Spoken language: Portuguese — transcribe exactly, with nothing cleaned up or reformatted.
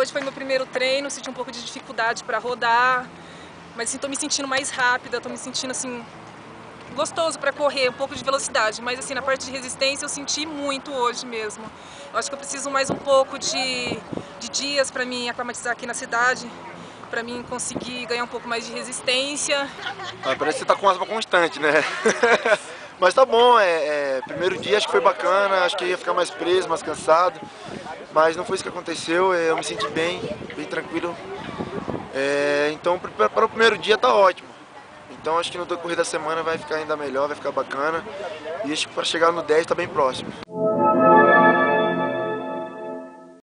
hoje foi meu primeiro treino, senti um pouco de dificuldade para rodar, mas assim, tô me sentindo mais rápida, tô me sentindo assim gostoso para correr, um pouco de velocidade, mas assim, na parte de resistência eu senti muito hoje mesmo. Eu acho que eu preciso mais um pouco de, de dias para me aclimatizar aqui na cidade, para mim conseguir ganhar um pouco mais de resistência. Ah, parece que você tá com asma constante, né? Mas tá bom, é, é, primeiro dia acho que foi bacana, acho que ia ficar mais preso, mais cansado, mas não foi isso que aconteceu, eu me senti bem, bem tranquilo. É, então para o primeiro dia tá ótimo. Então acho que no decorrer da semana vai ficar ainda melhor, vai ficar bacana. E acho que para chegar no dez tá bem próximo.